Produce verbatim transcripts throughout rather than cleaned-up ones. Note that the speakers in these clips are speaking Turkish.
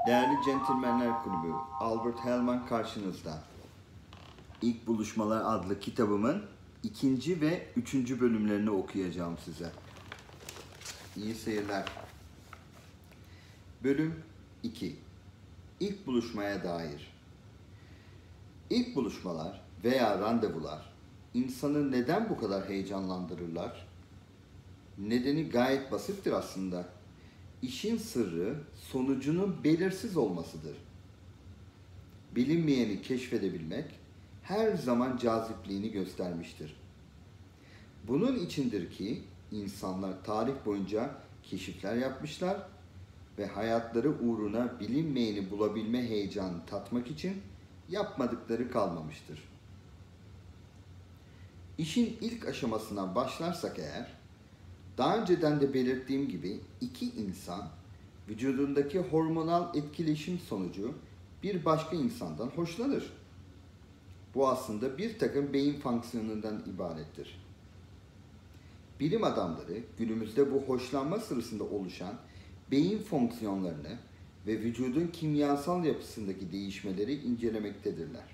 Değerli Centilmenler Kulübü, Albert Hellman karşınızda. İlk Buluşmalar adlı kitabımın ikinci ve üçüncü bölümlerini okuyacağım size. İyi seyirler. Bölüm iki. İlk buluşmaya dair. İlk buluşmalar veya randevular insanı neden bu kadar heyecanlandırırlar? Nedeni gayet basittir aslında. İşin sırrı sonucunun belirsiz olmasıdır. Bilinmeyeni keşfedebilmek her zaman cazipliğini göstermiştir. Bunun içindir ki insanlar tarih boyunca keşifler yapmışlar ve hayatları uğruna bilinmeyeni bulabilme heyecanını tatmak için yapmadıkları kalmamıştır. İşin ilk aşamasına başlarsak eğer, daha önceden de belirttiğim gibi iki insan vücudundaki hormonal etkileşim sonucu bir başka insandan hoşlanır. Bu aslında bir takım beyin fonksiyonundan ibarettir. Bilim adamları günümüzde bu hoşlanma sırasında oluşan beyin fonksiyonlarını ve vücudun kimyasal yapısındaki değişmeleri incelemektedirler.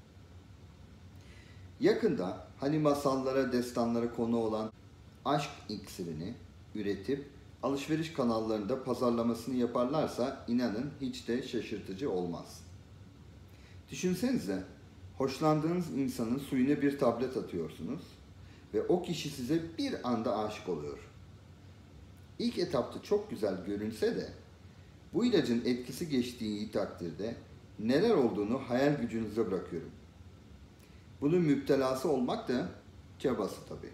Yakında hani masallara, destanlara konu olan aşk iksirini üretip alışveriş kanallarında pazarlamasını yaparlarsa inanın hiç de şaşırtıcı olmaz. Düşünsenize, hoşlandığınız insanın suyuna bir tablet atıyorsunuz ve o kişi size bir anda aşık oluyor. İlk etapta çok güzel görünse de bu ilacın etkisi geçtiği takdirde neler olduğunu hayal gücünüze bırakıyorum. Bunun müptelası olmak da çabası tabii.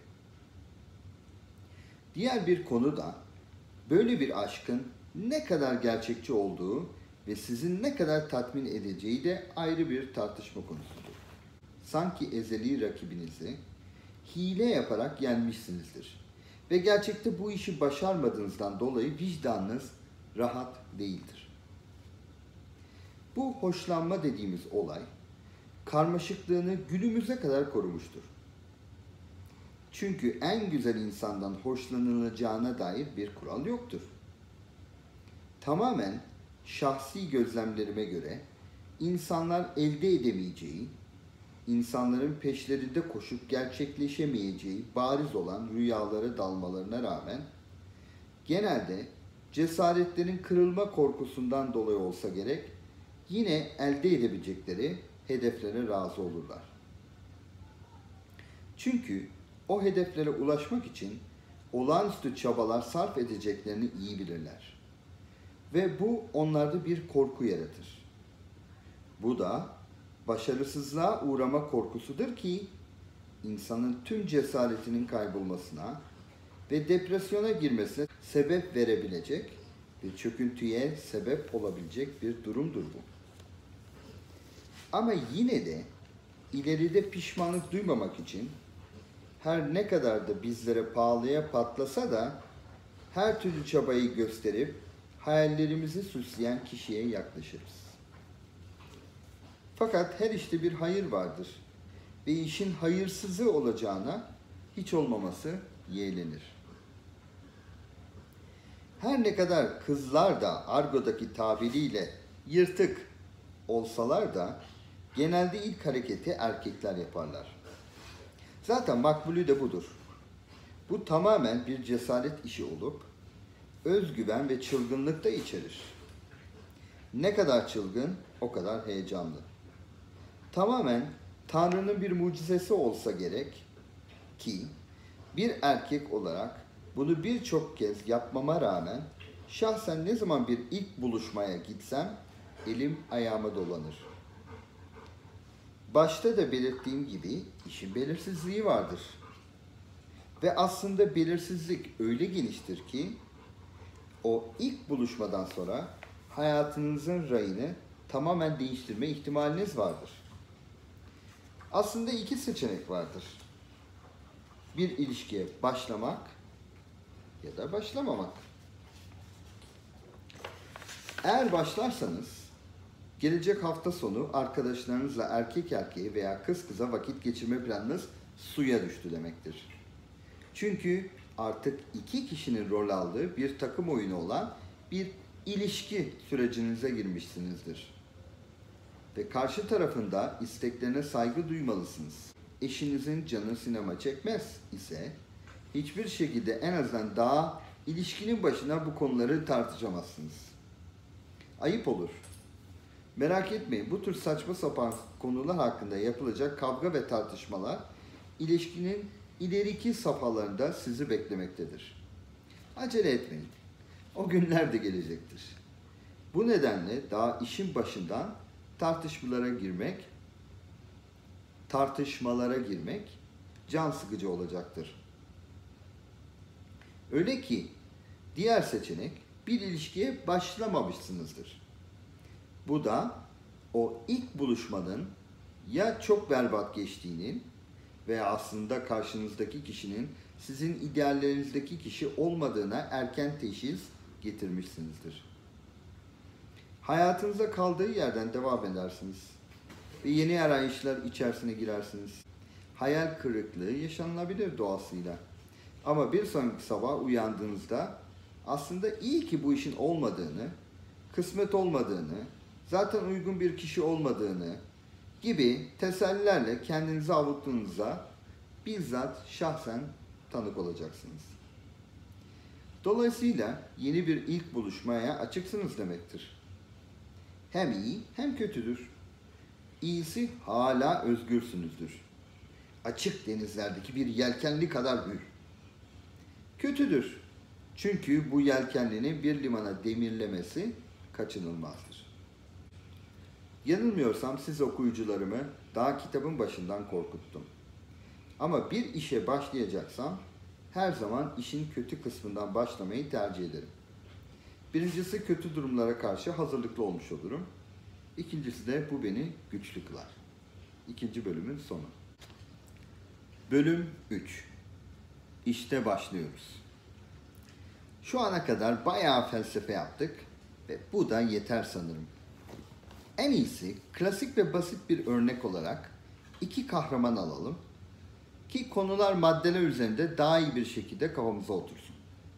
Diğer bir konu da böyle bir aşkın ne kadar gerçekçi olduğu ve sizin ne kadar tatmin edeceği de ayrı bir tartışma konusudur. Sanki ezeli rakibinizi hile yaparak yenmişsinizdir ve gerçekte bu işi başarmadığınızdan dolayı vicdanınız rahat değildir. Bu hoşlanma dediğimiz olay karmaşıklığını günümüze kadar korumuştur. Çünkü en güzel insandan hoşlanılacağına dair bir kural yoktur. Tamamen şahsi gözlemlerime göre insanlar elde edemeyeceği, insanların peşlerinde koşup gerçekleşemeyeceği bariz olan rüyalara dalmalarına rağmen genelde cesaretlerin kırılma korkusundan dolayı olsa gerek yine elde edebilecekleri hedeflere razı olurlar. Çünkü o hedeflere ulaşmak için olağanüstü çabalar sarf edeceklerini iyi bilirler. Ve bu onlarda bir korku yaratır. Bu da başarısızlığa uğrama korkusudur ki insanın tüm cesaretinin kaybolmasına ve depresyona girmesine sebep verebilecek ve çöküntüye sebep olabilecek bir durumdur bu. Ama yine de ileride pişmanlık duymamak için her ne kadar da bizlere pahalıya patlasa da her türlü çabayı gösterip hayallerimizi süsleyen kişiye yaklaşırız. Fakat her işte bir hayır vardır ve işin hayırsızı olacağına hiç olmaması yeğlenir. Her ne kadar kızlar da argodaki tabiriyle yırtık olsalar da genelde ilk hareketi erkekler yaparlar. Zaten makbulü de budur. Bu tamamen bir cesaret işi olup özgüven ve çılgınlık da içerir. Ne kadar çılgın, o kadar heyecanlı. Tamamen Tanrı'nın bir mucizesi olsa gerek ki bir erkek olarak bunu birçok kez yapmama rağmen şahsen ne zaman bir ilk buluşmaya gitsem elim ayağıma dolanır. Başta da belirttiğim gibi işin belirsizliği vardır. Ve aslında belirsizlik öyle geniştir ki o ilk buluşmadan sonra hayatınızın rayını tamamen değiştirme ihtimaliniz vardır. Aslında iki seçenek vardır. Bir ilişkiye başlamak ya da başlamamak. Eğer başlarsanız gelecek hafta sonu arkadaşlarınızla erkek erkeğe veya kız kıza vakit geçirme planınız suya düştü demektir. Çünkü artık iki kişinin rol aldığı bir takım oyunu olan bir ilişki sürecinize girmişsinizdir. Ve karşı tarafında isteklerine saygı duymalısınız. Eşinizin canı sinema çekmez ise hiçbir şekilde en azından daha ilişkinin başına bu konuları tartışamazsınız. Ayıp olur. Merak etmeyin, bu tür saçma sapan konular hakkında yapılacak kavga ve tartışmalar ilişkinin ileriki safhalarında sizi beklemektedir. Acele etmeyin. O günler de gelecektir. Bu nedenle daha işin başından tartışmalara girmek, tartışmalara girmek can sıkıcı olacaktır. Öyle ki diğer seçenek bir ilişkiye başlamamışsınızdır. Bu da o ilk buluşmanın ya çok berbat geçtiğinin veya aslında karşınızdaki kişinin sizin ideallerinizdeki kişi olmadığına erken teşhis getirmişsinizdir. Hayatınıza kaldığı yerden devam edersiniz ve yeni arayışlar içerisine girersiniz. Hayal kırıklığı yaşanılabilir doğasıyla. Ama bir sonraki sabah uyandığınızda aslında iyi ki bu işin olmadığını, kısmet olmadığını, zaten uygun bir kişi olmadığını gibi tesellilerle kendinizi avuttuğunuza bizzat şahsen tanık olacaksınız. Dolayısıyla yeni bir ilk buluşmaya açıksınız demektir. Hem iyi hem kötüdür. İyisi hala özgürsünüzdür. Açık denizlerdeki bir yelkenli kadar büyür. Kötüdür. Çünkü bu yelkenlinin bir limana demirlemesi kaçınılmazdır. Yanılmıyorsam siz okuyucularımı daha kitabın başından korkuttum. Ama bir işe başlayacaksam her zaman işin kötü kısmından başlamayı tercih ederim. Birincisi kötü durumlara karşı hazırlıklı olmuş olurum. İkincisi de bu beni güçlü kılar. İkinci bölümün sonu. Bölüm üç. İşte başlıyoruz. Şu ana kadar bayağı felsefe yaptık ve bu da yeter sanırım. En iyisi klasik ve basit bir örnek olarak iki kahraman alalım ki konular maddeler üzerinde daha iyi bir şekilde kafamıza otursun.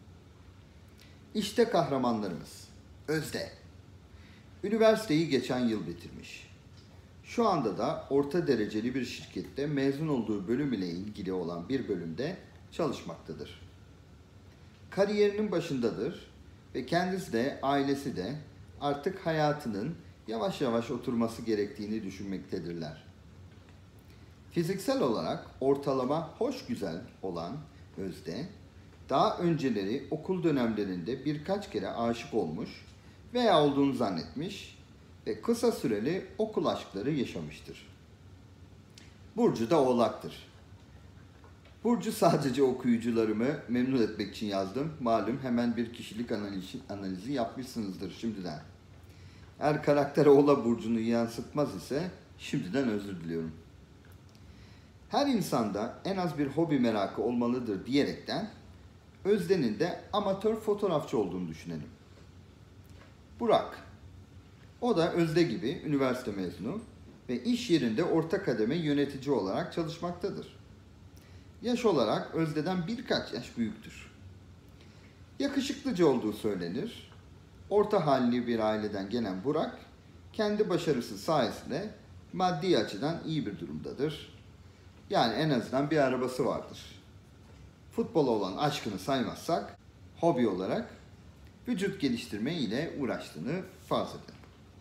İşte kahramanlarımız. Özde. Üniversiteyi geçen yıl bitirmiş. Şu anda da orta dereceli bir şirkette mezun olduğu bölüm ile ilgili olan bir bölümde çalışmaktadır. Kariyerinin başındadır ve kendisi de ailesi de artık hayatının yavaş yavaş oturması gerektiğini düşünmektedirler. Fiziksel olarak ortalama hoş güzel olan Özde, daha önceleri okul dönemlerinde birkaç kere aşık olmuş veya olduğunu zannetmiş ve kısa süreli okul aşkları yaşamıştır. Burcu da Oğlak'tır. Burcu sadece okuyucularımı memnun etmek için yazdım. Malum hemen bir kişilik analizi, analizi yapmışsınızdır şimdiden. Eğer karakter Oğlak burcunu yansıtmaz ise şimdiden özür diliyorum. Her insanda en az bir hobi merakı olmalıdır diyerekten Özde'nin de amatör fotoğrafçı olduğunu düşünelim. Burak. O da Özde gibi üniversite mezunu ve iş yerinde orta kademe yönetici olarak çalışmaktadır. Yaş olarak Özde'den birkaç yaş büyüktür. Yakışıklıca olduğu söylenir. Orta halli bir aileden gelen Burak, kendi başarısı sayesinde maddi açıdan iyi bir durumdadır. Yani en azından bir arabası vardır. Futbola olan aşkını saymazsak, hobi olarak vücut geliştirme ile uğraştığını farz edelim.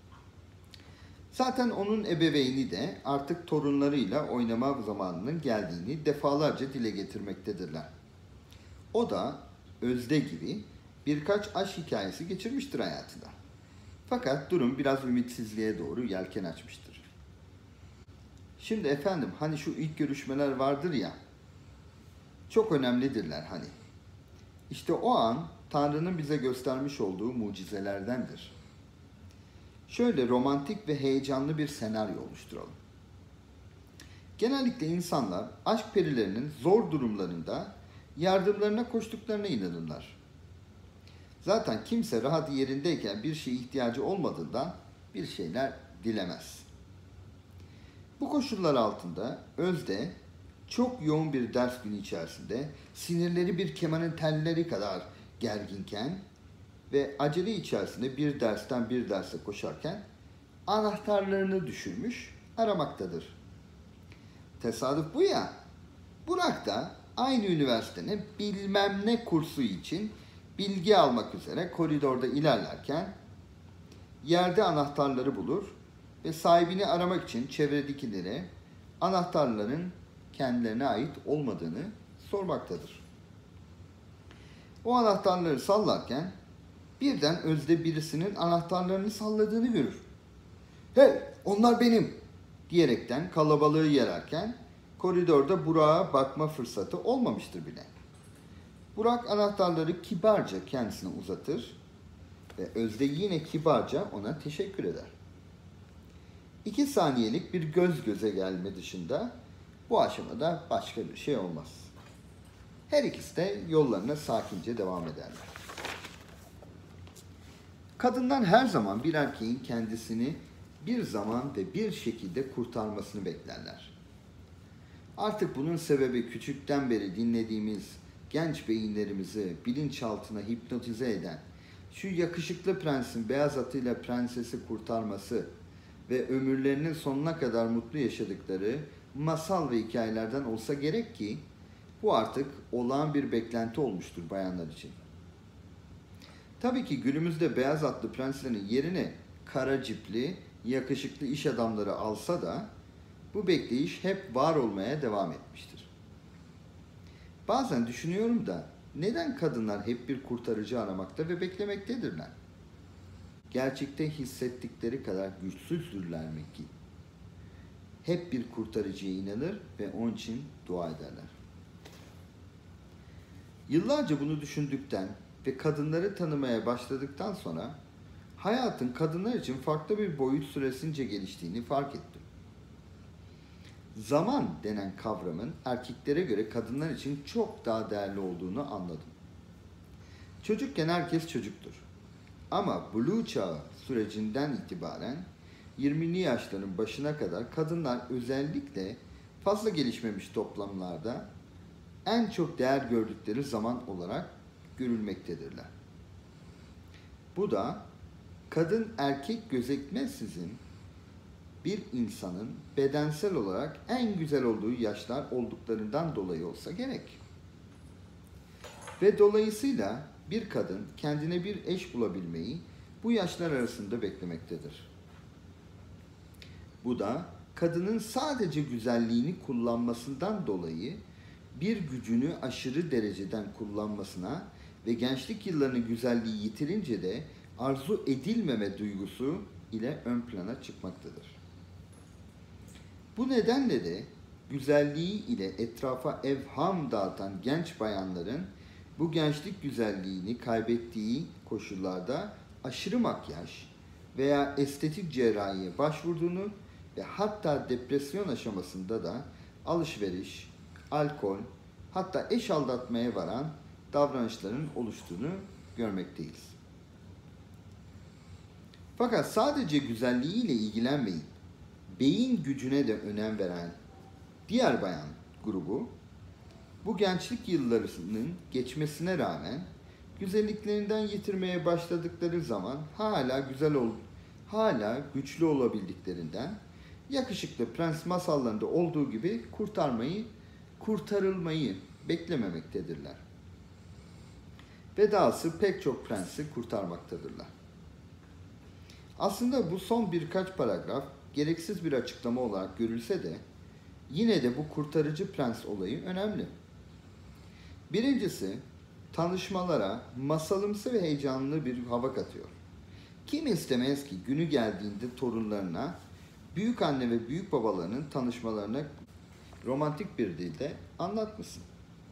Zaten onun ebeveyni de artık torunlarıyla oynama zamanının geldiğini defalarca dile getirmektedirler. O da Özde gibi birkaç aşk hikayesi geçirmiştir hayatında. Fakat durum biraz ümitsizliğe doğru yelken açmıştır. Şimdi efendim hani şu ilk görüşmeler vardır ya, çok önemlidirler hani. İşte o an Tanrı'nın bize göstermiş olduğu mucizelerdendir. Şöyle romantik ve heyecanlı bir senaryo oluşturalım. Genellikle insanlar aşk perilerinin zor durumlarında yardımlarına koştuklarına inanırlar. Zaten kimse rahat yerindeyken bir şeye ihtiyacı olmadığından bir şeyler dilemez. Bu koşullar altında Özde çok yoğun bir ders günü içerisinde sinirleri bir kemanın telleri kadar gerginken ve acele içerisinde bir dersten bir derse koşarken anahtarlarını düşürmüş aramaktadır. Tesadüf bu ya. Burak da aynı üniversitenin bilmem ne kursu için bilgi almak üzere koridorda ilerlerken yerde anahtarları bulur ve sahibini aramak için çevredekilere anahtarların kendilerine ait olmadığını sormaktadır. O anahtarları sallarken birden özde birisinin anahtarlarını salladığını görür. "Hey, onlar benim!" diyerekten kalabalığı yererken koridorda Burak'a bakma fırsatı olmamıştır bile. Burak anahtarları kibarca kendisine uzatır ve özde yine kibarca ona teşekkür eder. İki saniyelik bir göz göze gelme dışında bu aşamada başka bir şey olmaz. Her ikisi de yollarına sakince devam ederler. Kadından her zaman bir erkeğin kendisini bir zaman ve bir şekilde kurtarmasını beklerler. Artık bunun sebebi küçükten beri dinlediğimiz genç beyinlerimizi bilinçaltına hipnotize eden şu yakışıklı prensin beyaz atıyla prensesi kurtarması ve ömürlerinin sonuna kadar mutlu yaşadıkları masal ve hikayelerden olsa gerek ki bu artık olağan bir beklenti olmuştur bayanlar için. Tabii ki günümüzde beyaz atlı prenslerin yerine kara cipli, yakışıklı iş adamları alsa da bu bekleyiş hep var olmaya devam etmiştir. Bazen düşünüyorum da neden kadınlar hep bir kurtarıcı aramakta ve beklemektedirler? Gerçekte hissettikleri kadar güçsüzdürler mi ki? Hep bir kurtarıcıya inanır ve onun için dua ederler. Yıllarca bunu düşündükten ve kadınları tanımaya başladıktan sonra hayatın kadınlar için farklı bir boyut süresince geliştiğini fark ettim. Zaman denen kavramın erkeklere göre kadınlar için çok daha değerli olduğunu anladım. Çocukken herkes çocuktur. Ama Blue çağı sürecinden itibaren yirmili yaşların başına kadar kadınlar özellikle fazla gelişmemiş toplumlarda en çok değer gördükleri zaman olarak görülmektedirler. Bu da kadın erkek gözetmeksizin bir insanın bedensel olarak en güzel olduğu yaşlar olduklarından dolayı olsa gerek. Ve dolayısıyla bir kadın kendine bir eş bulabilmeyi bu yaşlar arasında beklemektedir. Bu da kadının sadece güzelliğini kullanmasından dolayı bir gücünü aşırı dereceden kullanmasına ve gençlik yıllarını güzelliği yitirince de arzu edilmeme duygusu ile ön plana çıkmaktadır. Bu nedenle de güzelliği ile etrafa evham dağıtan genç bayanların bu gençlik güzelliğini kaybettiği koşullarda aşırı makyaj veya estetik cerrahiye başvurduğunu ve hatta depresyon aşamasında da alışveriş, alkol, hatta eş aldatmaya varan davranışların oluştuğunu görmekteyiz. Fakat sadece güzelliğiyle ilgilenmeyip beyin gücüne de önem veren diğer bayan grubu bu gençlik yıllarının geçmesine rağmen güzelliklerinden yitirmeye başladıkları zaman hala güzel ol, hala güçlü olabildiklerinden yakışıklı prens masallarında olduğu gibi kurtarmayı, kurtarılmayı beklememektedirler. Ve dahası pek çok prensi kurtarmaktadırlar. Aslında bu son birkaç paragraf gereksiz bir açıklama olarak görülse de yine de bu kurtarıcı prens olayı önemli. Birincisi, tanışmalara masalımsı ve heyecanlı bir hava katıyor. Kim istemez ki günü geldiğinde torunlarına, büyük anne ve büyük babalarının tanışmalarına romantik bir dilde anlatmasın.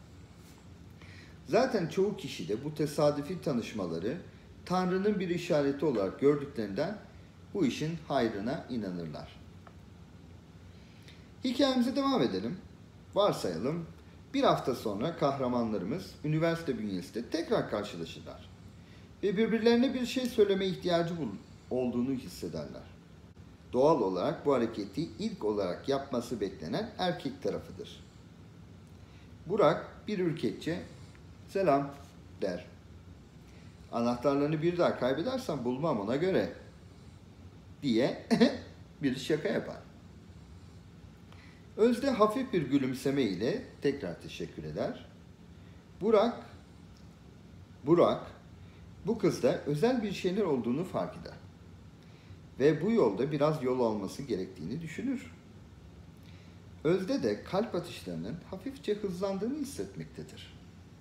Zaten çoğu kişi de bu tesadüfi tanışmaları Tanrı'nın bir işareti olarak gördüklerinden bu işin hayrına inanırlar. Hikayemize devam edelim. Varsayalım bir hafta sonra kahramanlarımız üniversite bünyesinde tekrar karşılaşırlar ve birbirlerine bir şey söyleme ihtiyacı olduğunu hissederler. Doğal olarak bu hareketi ilk olarak yapması beklenen erkek tarafıdır. Burak bir ürkekçe "Selam" der. Anahtarlarını bir daha kaybedersen bulmam ona göre diye bir şaka yapar. Özde hafif bir gülümseme ile tekrar teşekkür eder. Burak, Burak bu kızda özel bir şeyler olduğunu fark eder. Ve bu yolda biraz yol alması gerektiğini düşünür. Özde de kalp atışlarının hafifçe hızlandığını hissetmektedir.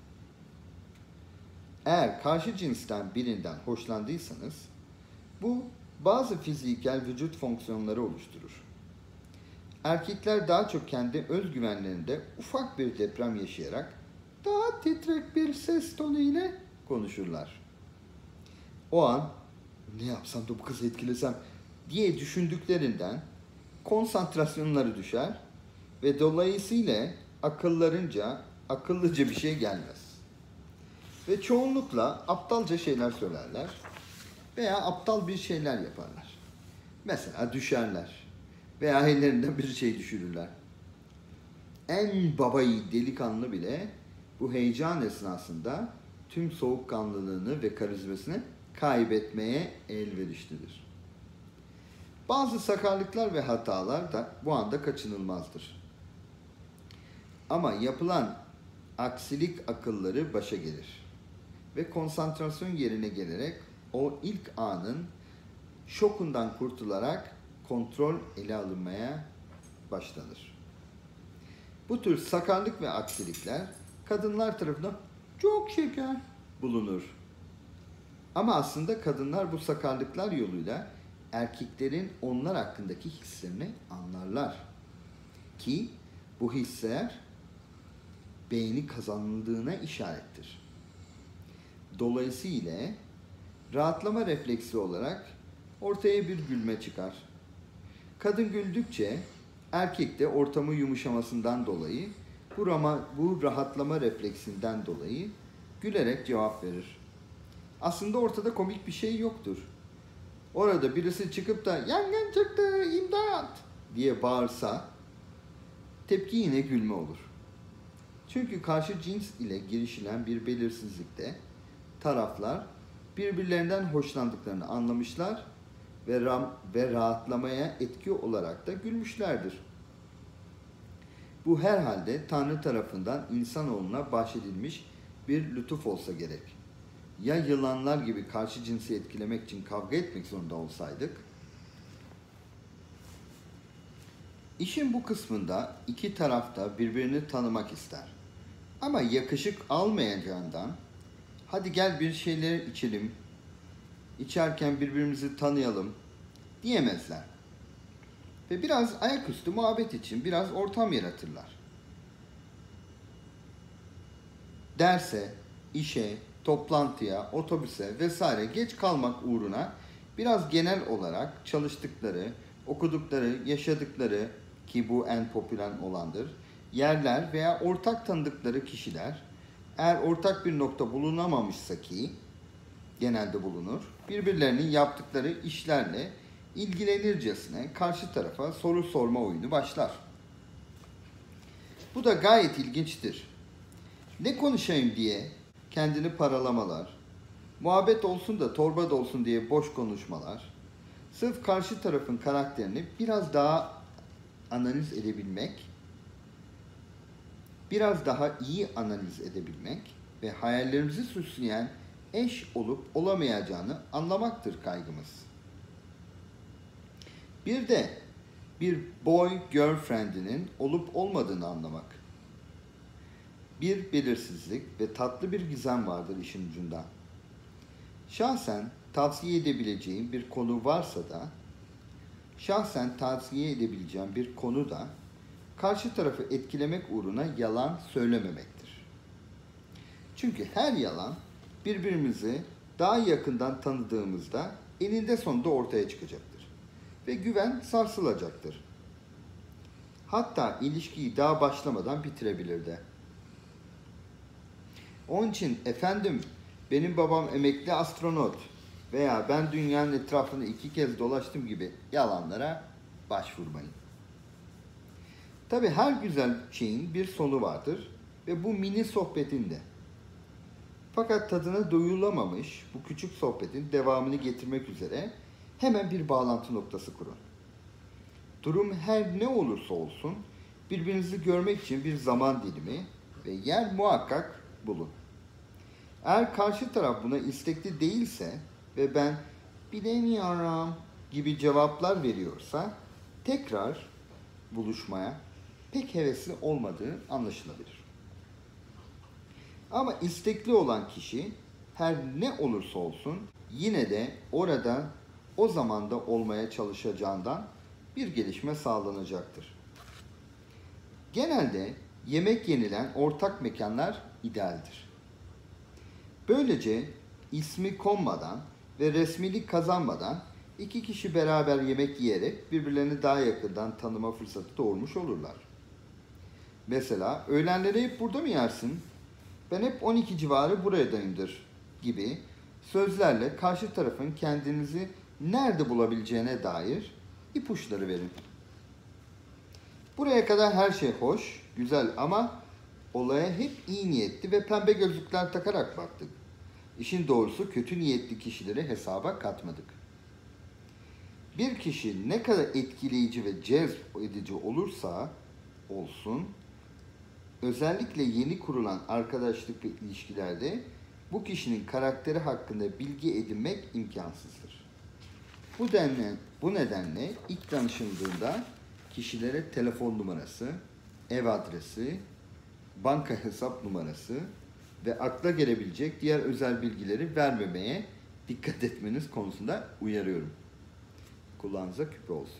Eğer karşı cinsten birinden hoşlandıysanız, bu bazı fiziksel vücut fonksiyonları oluşturur. Erkekler daha çok kendi özgüvenlerinde ufak bir deprem yaşayarak daha titrek bir ses tonu ile konuşurlar. O an ne yapsam da bu kızı etkilesem diye düşündüklerinden konsantrasyonları düşer ve dolayısıyla akıllarınca akıllıca bir şey gelmez. Ve çoğunlukla aptalca şeyler söylerler veya aptal bir şeyler yaparlar. Mesela düşerler veya ellerinden bir şey düşürürler. En babayı delikanlı bile bu heyecan esnasında tüm soğukkanlılığını ve karizmasını kaybetmeye elverişlidir. Bazı sakarlıklar ve hatalar da bu anda kaçınılmazdır. Ama yapılan aksilik akılları başa gelir ve konsantrasyon yerine gelerek o ilk anın şokundan kurtularak kontrol ele alınmaya başlanır. Bu tür sakarlık ve aksilikler kadınlar tarafından çok şeker bulunur. Ama aslında kadınlar bu sakarlıklar yoluyla erkeklerin onlar hakkındaki hislerini anlarlar. Ki bu hisler beğeni kazanıldığına işarettir. Dolayısıyla rahatlama refleksi olarak ortaya bir gülme çıkar. Kadın güldükçe erkek de ortamı yumuşamasından dolayı bu, rama, bu rahatlama refleksinden dolayı gülerek cevap verir. Aslında ortada komik bir şey yoktur. Orada birisi çıkıp da yangın çıktı imdat diye bağırsa tepki yine gülme olur. Çünkü karşı cins ile girişilen bir belirsizlikte taraflar birbirlerinden hoşlandıklarını anlamışlar ve, ram, ve rahatlamaya etki olarak da gülmüşlerdir. Bu herhalde Tanrı tarafından insanoğluna bahşedilmiş bir lütuf olsa gerek. Ya yılanlar gibi karşı cinsi etkilemek için kavga etmek zorunda olsaydık? İşin bu kısmında iki taraf da birbirini tanımak ister. Ama yakışık almayacağından hadi gel bir şeyler içelim, içerken birbirimizi tanıyalım diyemezler. Ve biraz ayaküstü muhabbet için biraz ortam yaratırlar. Derse, işe, toplantıya, otobüse vesaire geç kalmak uğruna biraz genel olarak çalıştıkları, okudukları, yaşadıkları ki bu en popüler olandır, yerler veya ortak tanıdıkları kişiler eğer ortak bir nokta bulunamamışsa ki genelde bulunur, birbirlerinin yaptıkları işlerle ilgilenircesine karşı tarafa soru sorma oyunu başlar. Bu da gayet ilginçtir. Ne konuşayım diye kendini paralamalar, muhabbet olsun da torba da olsun diye boş konuşmalar, sırf karşı tarafın karakterini biraz daha analiz edebilmek, biraz daha iyi analiz edebilmek ve hayallerimizi süsleyen eş olup olamayacağını anlamaktır kaygımız. Bir de bir boy girlfriend'inin olup olmadığını anlamak. Bir belirsizlik ve tatlı bir gizem vardır işin ucunda. Şahsen tavsiye edebileceğim bir konu varsa da, şahsen tavsiye edebileceğim bir konu da karşı tarafı etkilemek uğruna yalan söylememektir. Çünkü her yalan birbirimizi daha yakından tanıdığımızda eninde sonunda ortaya çıkacaktır. Ve güven sarsılacaktır. Hatta ilişkiyi daha başlamadan bitirebilir de. Onun için efendim benim babam emekli astronot veya ben dünyanın etrafını iki kez dolaştım gibi yalanlara başvurmayın. Tabii her güzel şeyin bir sonu vardır ve bu mini sohbetinde. Fakat tadına doyulamamış bu küçük sohbetin devamını getirmek üzere hemen bir bağlantı noktası kurun. Durum her ne olursa olsun birbirinizi görmek için bir zaman dilimi ve yer muhakkak bulun. Eğer karşı taraf buna istekli değilse ve ben bilemiyorum gibi cevaplar veriyorsa tekrar buluşmaya pek hevesli olmadığı anlaşılabilir. Ama istekli olan kişi her ne olursa olsun yine de orada o zamanda olmaya çalışacağından bir gelişme sağlanacaktır. Genelde yemek yenilen ortak mekanlar idealdir. Böylece ismi konmadan ve resmilik kazanmadan iki kişi beraber yemek yiyerek birbirlerini daha yakından tanıma fırsatı doğurmuş olurlar. Mesela öğlenleri hep burada mı yersin? Ben hep on iki civarı buradayımdır gibi sözlerle karşı tarafın kendinizi nerede bulabileceğine dair ipuçları verin. Buraya kadar her şey hoş, güzel ama olaya hep iyi niyetli ve pembe gözlükler takarak baktık. İşin doğrusu kötü niyetli kişileri hesaba katmadık. Bir kişi ne kadar etkileyici ve cezb edici olursa olsun, özellikle yeni kurulan arkadaşlık ve ilişkilerde bu kişinin karakteri hakkında bilgi edinmek imkansızdır. Bu nedenle, bu nedenle ilk tanışıldığında kişilere telefon numarası, ev adresi, banka hesap numarası ve akla gelebilecek diğer özel bilgileri vermemeye dikkat etmeniz konusunda uyarıyorum. Kulağınıza küpe olsun.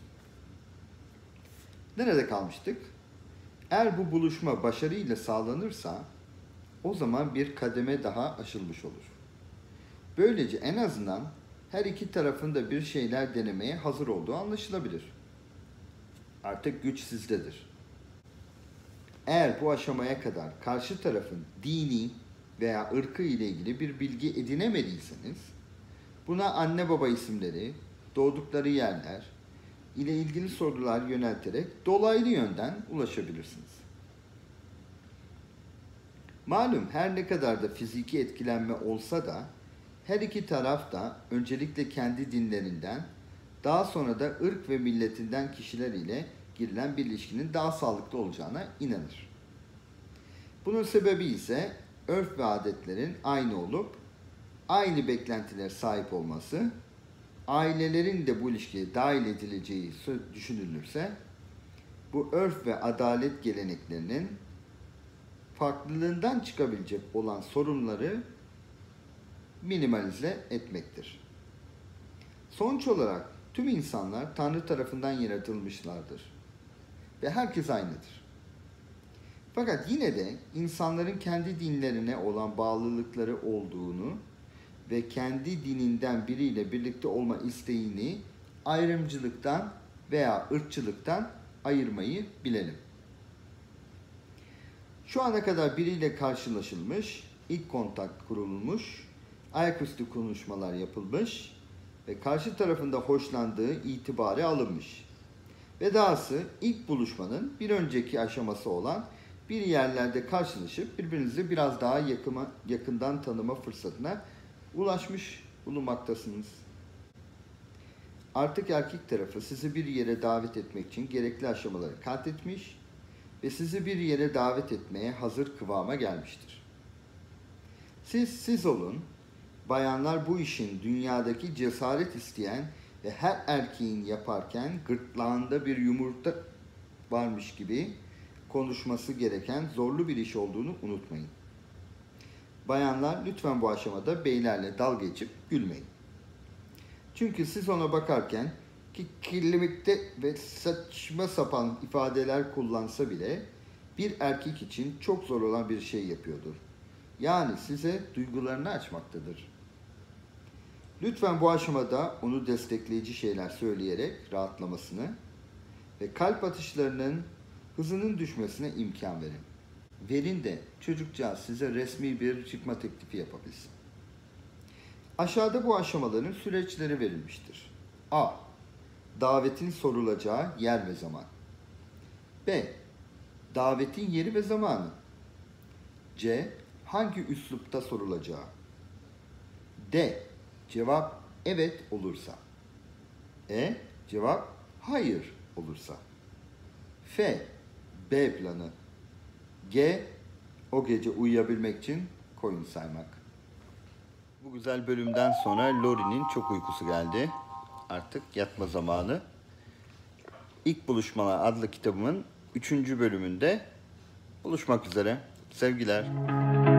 Nerede kalmıştık? Eğer bu buluşma başarıyla sağlanırsa o zaman bir kademe daha aşılmış olur. Böylece en azından her iki tarafın da bir şeyler denemeye hazır olduğu anlaşılabilir. Artık güç sizdedir. Eğer bu aşamaya kadar karşı tarafın dini veya ırkı ile ilgili bir bilgi edinemediyseniz, buna anne baba isimleri, doğdukları yerler ile ilgili sorular yönelterek dolaylı yönden ulaşabilirsiniz. Malum her ne kadar da fiziki etkilenme olsa da her iki taraf da öncelikle kendi dinlerinden, daha sonra da ırk ve milletinden kişiler ile girilen bir ilişkinin daha sağlıklı olacağına inanır. Bunun sebebi ise örf ve adetlerin aynı olup aynı beklentilere sahip olması, ailelerin de bu ilişkiye dahil edileceği düşünülürse, bu örf ve adalet geleneklerinin farklılığından çıkabilecek olan sorunları minimalize etmektir. Sonuç olarak tüm insanlar Tanrı tarafından yaratılmışlardır ve herkes aynıdır. Fakat yine de insanların kendi dinlerine olan bağlılıkları olduğunu ve kendi dininden biriyle birlikte olma isteğini ayrımcılıktan veya ırkçılıktan ayırmayı bilelim. Şu ana kadar biriyle karşılaşılmış, ilk kontak kurulmuş, ayaküstü konuşmalar yapılmış ve karşı tarafında hoşlandığı itibarı alınmış. Ve dahası ilk buluşmanın bir önceki aşaması olan bir yerlerde karşılaşıp birbirinizi biraz daha yakıma, yakından tanıma fırsatına ulaşmış bulunmaktasınız. Artık erkek tarafı sizi bir yere davet etmek için gerekli aşamaları kat etmiş ve sizi bir yere davet etmeye hazır kıvama gelmiştir. Siz siz olun, bayanlar bu işin dünyadaki cesaret isteyen ve her erkeğin yaparken gırtlağında bir yumurta varmış gibi konuşması gereken zorlu bir iş olduğunu unutmayın. Bayanlar lütfen bu aşamada beylerle dalga geçip gülmeyin. Çünkü siz ona bakarken ki kirlilikte ve saçma sapan ifadeler kullansa bile bir erkek için çok zor olan bir şey yapıyordur. Yani size duygularını açmaktadır. Lütfen bu aşamada onu destekleyici şeyler söyleyerek rahatlamasını ve kalp atışlarının hızının düşmesine imkan verin. Verin de çocukcağız size resmi bir çıkma teklifi yapabilsin. Aşağıda bu aşamaların süreçleri verilmiştir. A. Davetin sorulacağı yer ve zaman. B. Davetin yeri ve zamanı. C. hangi üslupta sorulacağı. D. Cevap evet olursa. E. Cevap hayır olursa. F. B planı. G. O gece uyuyabilmek için koyun saymak. Bu güzel bölümden sonra Lori'nin çok uykusu geldi. Artık yatma zamanı. İlk Buluşmalar adlı kitabımın üçüncü bölümünde buluşmak üzere. Sevgiler.